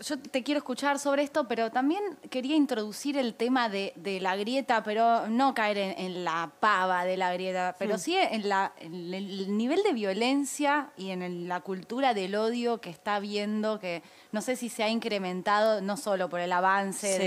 yo te quiero escuchar sobre esto, pero también quería introducir el tema de la grieta, pero no caer en la pava de la grieta, pero sí en el nivel de violencia y en la cultura del odio que está habiendo, que no sé si se ha incrementado no solo por el avance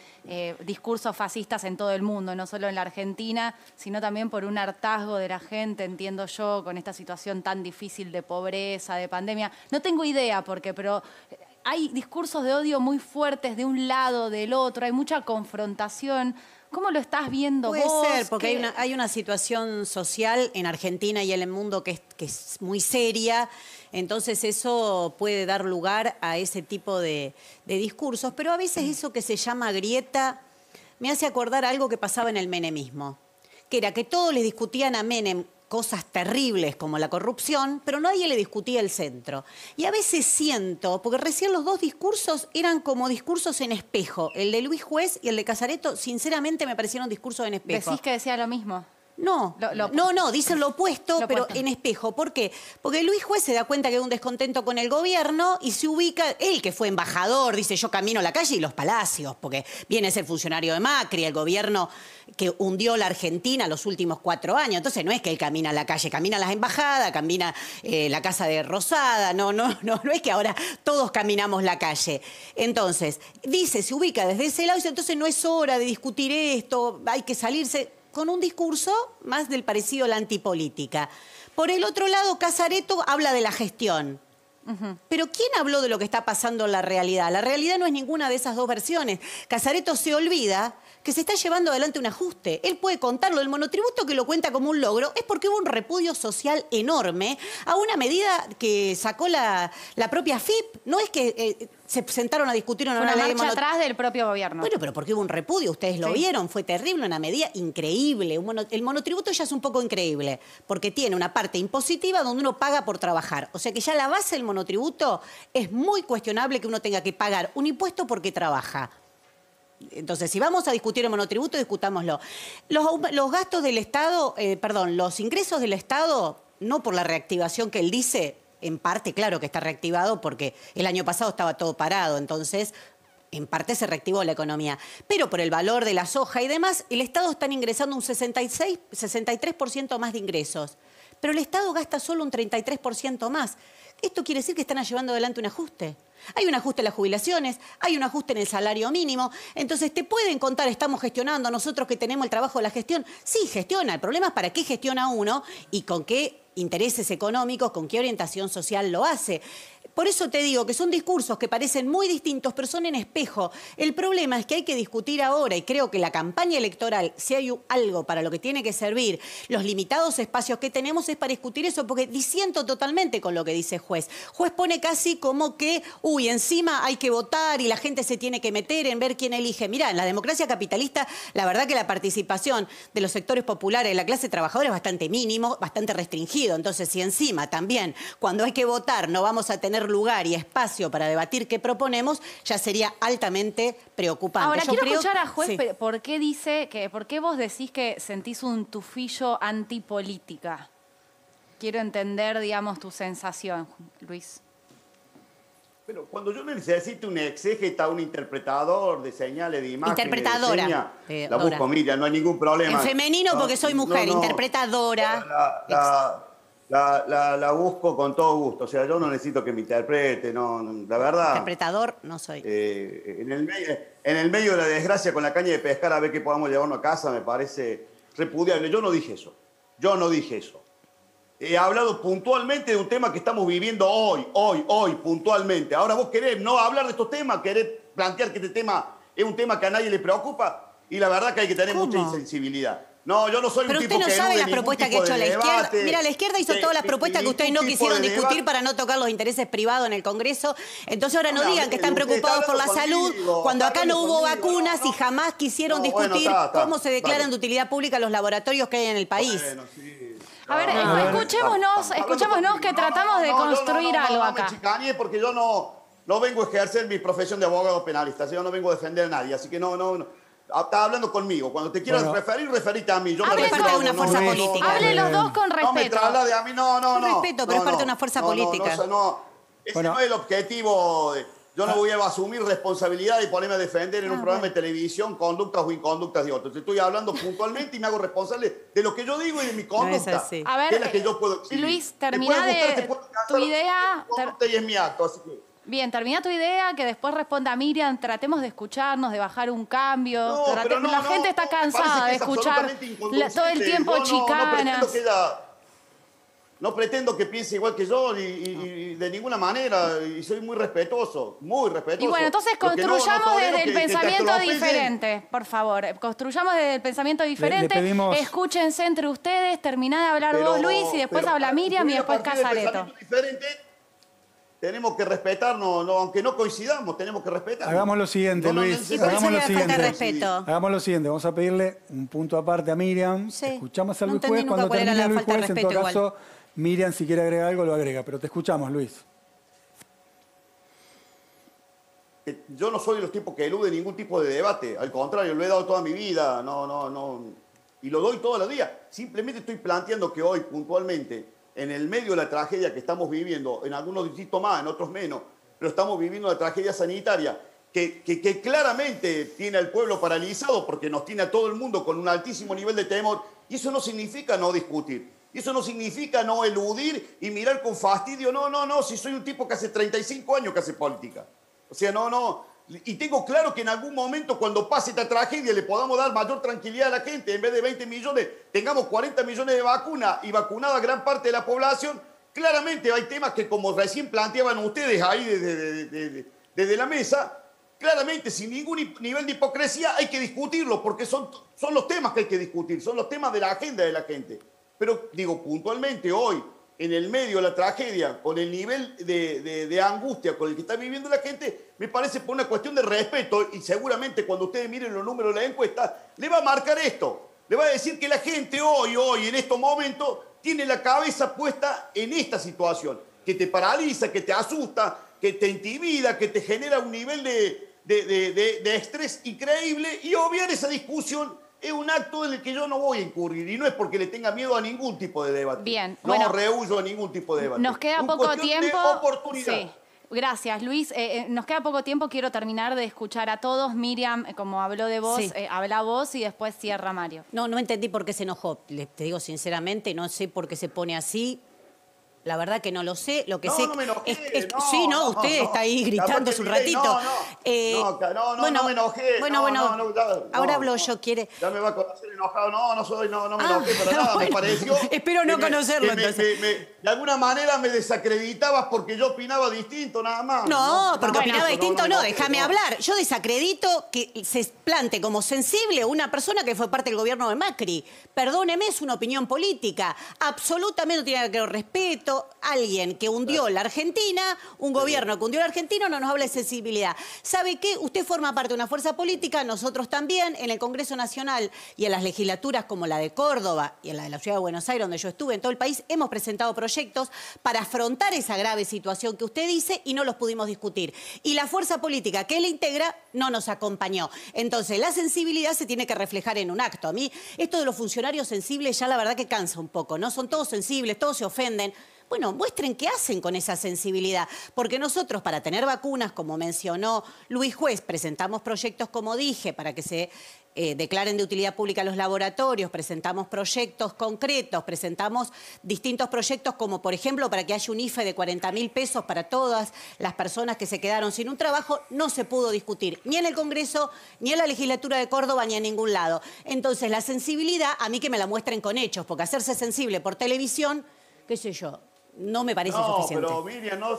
de discursos fascistas en todo el mundo, no solo en la Argentina, sino también por un hartazgo de la gente, entiendo yo, con esta situación tan difícil de pobreza, de pandemia. No tengo idea por qué, pero hay discursos de odio muy fuertes de un lado, del otro, hay mucha confrontación. ¿Cómo lo estás viendo vos? Puede ser, porque hay una situación social en Argentina y en el mundo que es muy seria, entonces eso puede dar lugar a ese tipo de discursos, pero a veces eso que se llama grieta me hace acordar algo que pasaba en el menemismo, que era que todos le discutían a Menem cosas terribles como la corrupción, pero nadie le discutía el centro. Y a veces siento, porque recién los dos discursos eran como discursos en espejo. El de Luis Juez y el de Casareto, sinceramente, me parecieron discursos en espejo. ¿Decís que decía lo mismo? No, no, dicen lo opuesto, pero en espejo. ¿Por qué? Porque Luis Juez se da cuenta que hay un descontento con el gobierno y se ubica, él que fue embajador, dice yo camino la calle y los palacios, porque viene a ser funcionario de Macri, el gobierno que hundió la Argentina los últimos 4 años. Entonces no es que él camina la calle, camina las embajadas, camina la casa de Rosada, no es que ahora todos caminamos la calle. Entonces, dice, se ubica desde ese lado y dice, entonces no es hora de discutir esto, hay que salirse con un discurso más del parecido a la antipolítica. Por el otro lado, Casareto habla de la gestión. Pero ¿quién habló de lo que está pasando en la realidad? La realidad no es ninguna de esas dos versiones. Casareto se olvida que se está llevando adelante un ajuste. Él puede contarlo. El monotributo que lo cuenta como un logro es porque hubo un repudio social enorme a una medida que sacó la propia FIP. No es que se sentaron a discutir una ley de marcha atrás del propio gobierno. Bueno, pero porque hubo un repudio, ustedes lo vieron, fue terrible, una medida increíble. El monotributo ya es un poco increíble, porque tiene una parte impositiva donde uno paga por trabajar. O sea que ya la base del monotributo es muy cuestionable que uno tenga que pagar un impuesto porque trabaja. Entonces, si vamos a discutir el monotributo, discutámoslo. Los gastos del Estado, los ingresos del Estado, no por la reactivación que él dice, en parte, claro que está reactivado porque el año pasado estaba todo parado, entonces en parte se reactivó la economía. Pero por el valor de la soja y demás, el Estado está ingresando un 63% más de ingresos. Pero el Estado gasta solo un 33% más. Esto quiere decir que están llevando adelante un ajuste. Hay un ajuste en las jubilaciones, hay un ajuste en el salario mínimo. Entonces, te pueden contar, estamos gestionando, nosotros que tenemos el trabajo de la gestión. Sí, gestiona. El problema es para qué gestiona uno y con qué intereses económicos, con qué orientación social lo hace. Por eso te digo que son discursos que parecen muy distintos, pero son en espejo. El problema es que hay que discutir ahora, y creo que la campaña electoral, si hay algo para lo que tiene que servir, los limitados espacios que tenemos es para discutir eso, porque disiento totalmente con lo que dice Juez. Juez pone casi como que, encima hay que votar y la gente se tiene que meter en ver quién elige. Mirá, en la democracia capitalista, la verdad que la participación de los sectores populares, de la clase trabajadora es bastante mínimo, bastante restringido. Entonces, si encima también, cuando hay que votar, no vamos a tener lugar y espacio para debatir qué proponemos, ya sería altamente preocupante. Ahora, quiero escuchar a Juez, ¿por qué vos decís que sentís un tufillo antipolítica? Quiero entender, digamos, tu sensación, Luis. Pero cuando yo necesito un exégeta, un interpretador de señales de imágenes, interpretadora, la busco, mira, no hay ningún problema. En femenino porque soy mujer, interpretadora. La busco con todo gusto, o sea, yo no necesito que me interprete, la verdad. Interpretador no soy. En el medio de la desgracia con la caña de pescar a ver qué podamos llevarnos a casa me parece repudiable. Yo no dije eso. He hablado puntualmente de un tema que estamos viviendo hoy, puntualmente. Ahora vos querés no hablar de estos temas, querés plantear que este tema es un tema que a nadie le preocupa y la verdad que hay que tener mucha insensibilidad. No, yo no soy un tipo que... Pero usted no sabe las propuestas que ha hecho la izquierda. Mira, la izquierda hizo todas las propuestas que ustedes no quisieron discutir para no tocar los intereses privados en el Congreso. Entonces ahora no digan que están preocupados por la salud, cuando acá no hubo vacunas y jamás quisieron discutir cómo se declaran de utilidad pública los laboratorios que hay en el país. A ver, escuchémonos que tratamos de construir algo acá. No me chicaneé porque yo no vengo a ejercer mi profesión de abogado penalista. Yo no vengo a defender a nadie, así que estás hablando conmigo. Cuando te quieras referirte a mí. Yo hable parte de una fuerza política. Hable los dos con respeto. No me traslade a mí, no. Con respeto, pero es parte de una fuerza política. Ese no es el objetivo Yo no voy a asumir responsabilidad y ponerme a defender en un programa de televisión conductas o inconductas de otros. Te estoy hablando puntualmente y me hago responsable de lo que yo digo y de mi conducta. No es así. A ver, que es la que yo puedo exhibir. Luis, termina de tu idea. Y es mi acto, así que... Bien, termina tu idea, que después responda Miriam, tratemos de escucharnos, de bajar un cambio. No, pero no, la gente está cansada de escuchar todo el tiempo chicana. No pretendo que piense igual que yo y de ninguna manera, y soy muy respetuoso, muy respetuoso. Y bueno, entonces construyamos desde el pensamiento diferente, por favor. Construyamos desde el pensamiento diferente. Escúchense entre ustedes, terminá de hablar vos, Luis, y después habla Miriam y después Casareto. Tenemos que respetarnos, aunque no coincidamos, tenemos que respetarnos. Hagamos lo siguiente, Luis. Hagamos lo siguiente. Hagamos lo siguiente. Vamos a pedirle un punto aparte a Miriam. Sí. Escuchamos al No Luis entendí Juez. nunca Cuando cuál era termine la Luis falta de Juez, en todo respeto caso, Miriam, si quiere agregar algo, lo agrega. Pero te escuchamos, Luis. Yo no soy de los tipos que eluden ningún tipo de debate. Al contrario, lo he dado toda mi vida. Y lo doy todos los días. Simplemente estoy planteando que hoy, puntualmente, en el medio de la tragedia que estamos viviendo, en algunos distritos más, en otros menos, pero estamos viviendo una tragedia sanitaria que claramente tiene al pueblo paralizado porque nos tiene a todo el mundo con un altísimo nivel de temor. Y eso no significa no discutir. Y eso no significa no eludir y mirar con fastidio. No, si soy un tipo que hace 35 años que hace política. O sea, no. Y tengo claro que en algún momento, cuando pase esta tragedia, le podamos dar mayor tranquilidad a la gente. En vez de 20 millones, tengamos 40 millones de vacunas y vacunada gran parte de la población. Claramente hay temas que, como recién planteaban ustedes ahí desde la mesa, claramente sin ningún nivel de hipocresía hay que discutirlo, porque son los temas que hay que discutir, son los temas de la agenda de la gente. Pero digo, puntualmente hoy, en el medio de la tragedia, con el nivel de angustia con el que está viviendo la gente, me parece por una cuestión de respeto, y seguramente cuando ustedes miren los números de la encuesta, le va a marcar esto. Le va a decir que la gente hoy, en estos momentos, tiene la cabeza puesta en esta situación, que te paraliza, que te asusta, que te intimida, que te genera un nivel de estrés increíble, y obviar esa discusión es un acto en el que yo no voy a incurrir, y no es porque le tenga miedo a ningún tipo de debate. Bien, no rehuyo a ningún tipo de debate. Nos queda poco tiempo. De oportunidad. Sí. Gracias, Luis. Nos queda poco tiempo. Quiero terminar de escuchar a todos. Miriam, como habló de vos, Sí. Habla vos y después cierra Mario. No entendí por qué se enojó. Te digo sinceramente, no sé por qué se pone así. La verdad que no lo sé. Lo que sé no me enojé. Sí, usted está ahí gritando hace un ratito. No me enojé. Ahora hablo yo, ¿quiere? Ya me va a conocer enojado. No me enojé para nada. Bueno, me pareció. espero no conocerlo, entonces. De alguna manera me desacreditabas porque yo opinaba distinto, nada más. No, porque opinaba distinto, no, me enojé, déjame hablar. Yo desacredito que se plante como sensible una persona que fue parte del gobierno de Macri. Perdóneme, es una opinión política. Absolutamente no tiene nada que ver con respeto. Alguien que hundió la Argentina, un gobierno que hundió la Argentina, no nos habla de sensibilidad. ¿Sabe qué? Usted forma parte de una fuerza política, nosotros también, en el Congreso Nacional y en las legislaturas como la de Córdoba y en la de la Ciudad de Buenos Aires, donde yo estuve, en todo el país, hemos presentado proyectos para afrontar esa grave situación que usted dice y no los pudimos discutir. Y la fuerza política que él integra no nos acompañó. Entonces, la sensibilidad se tiene que reflejar en un acto. A mí, esto de los funcionarios sensibles ya la verdad que cansa un poco, ¿no? Son todos sensibles, todos se ofenden. Bueno, muestren qué hacen con esa sensibilidad, porque nosotros para tener vacunas, como mencionó Luis Juez, presentamos proyectos, como dije, para que se declaren de utilidad pública los laboratorios, presentamos proyectos concretos, presentamos distintos proyectos como, por ejemplo, para que haya un IFE de 40.000 pesos para todas las personas que se quedaron sin un trabajo, no se pudo discutir ni en el Congreso, ni en la legislatura de Córdoba, ni en ningún lado. Entonces, la sensibilidad, a mí que me la muestren con hechos, porque hacerse sensible por televisión, qué sé yo, no me parece suficiente. Pero Miriam, no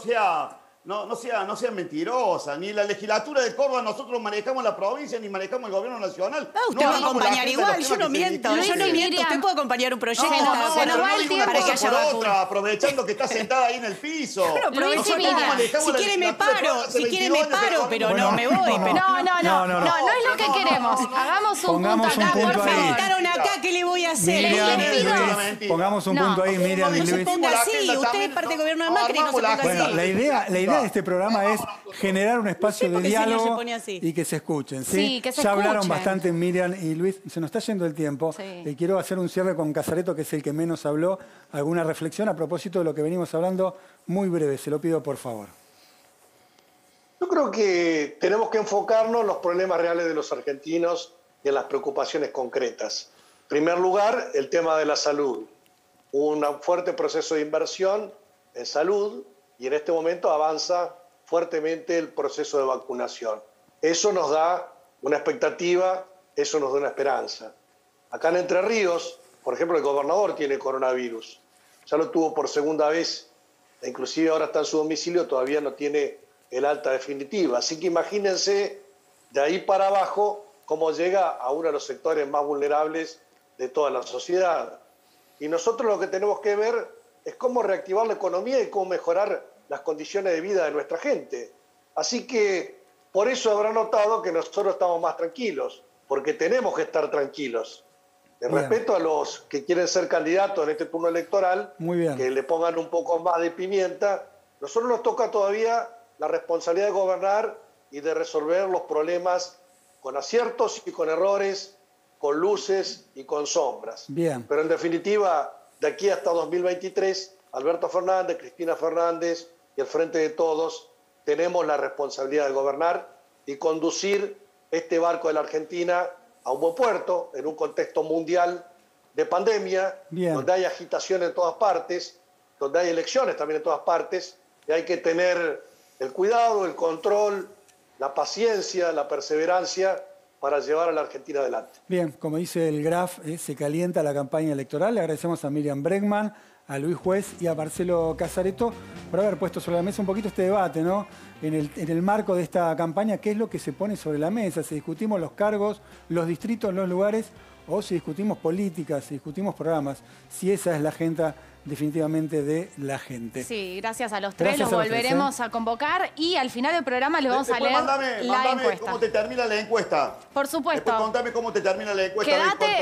sea mentirosa. Ni en la legislatura de Córdoba nosotros manejamos la provincia, ni manejamos el gobierno nacional. Usted va a acompañar igual, yo no miento. Usted puede acompañar un proyecto para que haya vacuna. Aprovechando que está sentada ahí en el piso. Si quiere me paro, pero no me voy. No es lo que queremos. Hagamos un punto acá, por favor. Me invitaron acá, ¿qué le voy a hacer? Pongamos un punto ahí, Miriam y Luis. No se ponga así, usted es parte del gobierno de Macri, no se ponga así. Bueno, la idea de este programa es generar un espacio de diálogo y que se escuchen. Sí, que se ya hablaron escuchen. bastante Miriam y Luis, se nos está yendo el tiempo. Sí. Quiero hacer un cierre con Casareto, que es el que menos habló. Alguna reflexión a propósito de lo que venimos hablando, muy breve, se lo pido por favor. Yo creo que tenemos que enfocarnos en los problemas reales de los argentinos y en las preocupaciones concretas. En primer lugar, el tema de la salud. Hubo un fuerte proceso de inversión en salud y en este momento avanza fuertemente el proceso de vacunación. Eso nos da una expectativa, eso nos da una esperanza. Acá en Entre Ríos, por ejemplo, el gobernador tiene coronavirus. Ya lo tuvo por segunda vez, e inclusive ahora está en su domicilio, todavía no tiene el alta definitiva. Así que imagínense de ahí para abajo cómo llega a uno de los sectores más vulnerables de toda la sociedad. Y nosotros lo que tenemos que ver es cómo reactivar la economía y cómo mejorar las condiciones de vida de nuestra gente. Así que por eso habrá notado que nosotros estamos más tranquilos, porque tenemos que estar tranquilos. En respeto a los que quieren ser candidatos en este turno electoral, que le pongan un poco más de pimienta, nosotros nos toca todavía la responsabilidad de gobernar y de resolver los problemas con aciertos y con errores, con luces y con sombras. Bien. Pero en definitiva, de aquí hasta 2023, Alberto Fernández, Cristina Fernández y el Frente de Todos tenemos la responsabilidad de gobernar y conducir este barco de la Argentina a un buen puerto, en un contexto mundial de pandemia, donde hay agitación en todas partes, donde hay elecciones también en todas partes, y hay que tener el cuidado, el control, la paciencia, la perseverancia para llevar a la Argentina adelante. Bien, como dice el Graf, se calienta la campaña electoral. Le agradecemos a Miriam Bregman, a Luis Juez y a Marcelo Casareto por haber puesto sobre la mesa un poquito este debate, ¿no? En el marco de esta campaña, ¿qué es lo que se pone sobre la mesa? Si discutimos los cargos, los distritos, los lugares, o si discutimos políticas, si discutimos programas, si esa es la agenda definitivamente de la gente. Sí, gracias a los tres, los volveremos a convocar y al final del programa les vamos a leer la encuesta. ¿Cómo te termina la encuesta? Por supuesto. Después contame cómo te termina la encuesta.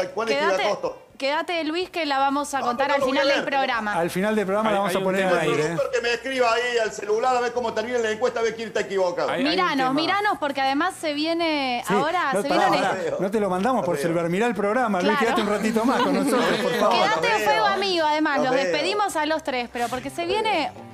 Quédate, Luis, que la vamos a contar al final del programa. Al final del programa la vamos a poner al aire. Que me escriba ahí al celular a ver cómo termina la encuesta, a ver quién está equivocado. Miranos, porque además se viene ahora... No te lo mandamos por celular, mirá el programa, Luis, quédate un ratito más con nosotros, por favor. Quédate fuego amigo, además, los despedimos a los tres, pero porque se viene